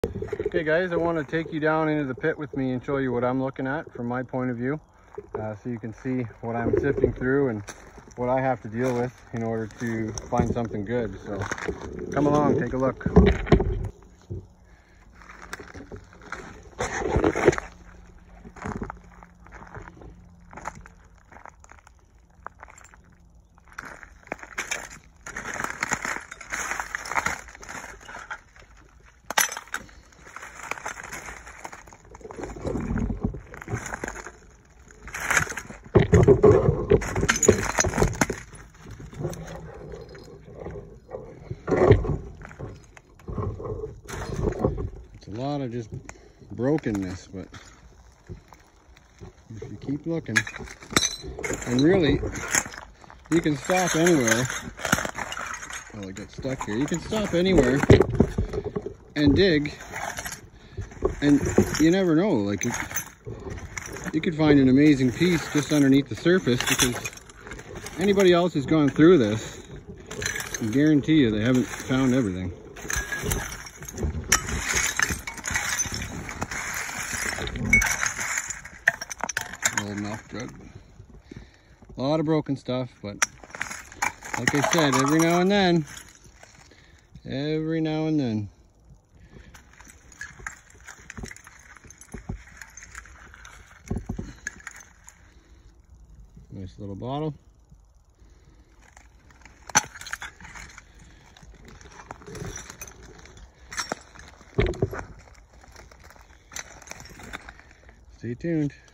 Okay guys, I want to take you down into the pit with me and show you what I'm looking at from my point of view, so you can see what I'm sifting through and what I have to deal with in order to find something good. So come along, take a look. It's a lot of just brokenness, but if you keep looking, and really, you can stop anywhere. Oh, I got stuck here. You can stop anywhere and dig, and you never know. Like, you could find an amazing piece just underneath the surface, because anybody else who's gone through this, I guarantee you they haven't found everything. Old milk jug. A lot of broken stuff, but like I said, every now and then. Nice little bottle. Stay tuned.